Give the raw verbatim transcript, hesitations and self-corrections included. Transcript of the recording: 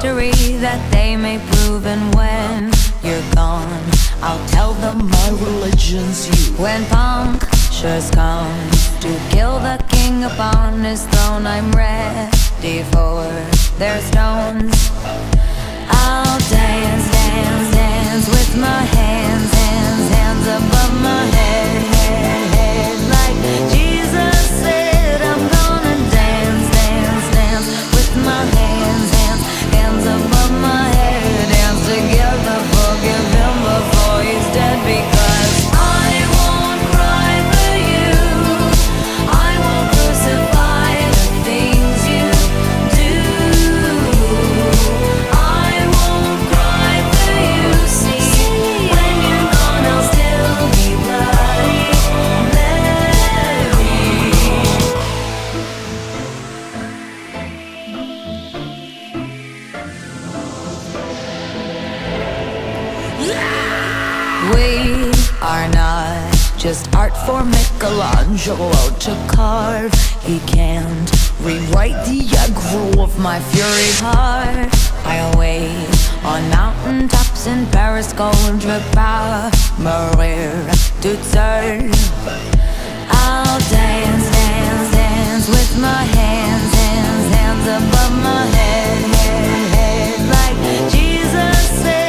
victory that they may prove. And when you're gone, I'll tell them my religion's you. When punctures come to kill the king upon his throne, I'm ready for their stones. I'll dance, dance, dance with my hands, hands, hands above my head, head, head. Like Jesus said, I'm gonna dance, dance, dance with my hands, hands, hands above my head. Dance together, forgive him before he's dead. Because I won't cry for you, I won't crucify the things you do. I won't cry for you, see, when you're gone I'll still be Bloody Mary. We are not just art for Michelangelo to carve. He can't rewrite the aggro of my fury heart. I wait on mountain tops in Paris, going to power, Maria to turn. I'll dance, dance, dance with my hands, hands, hands above my head, head, head. Like Jesus said,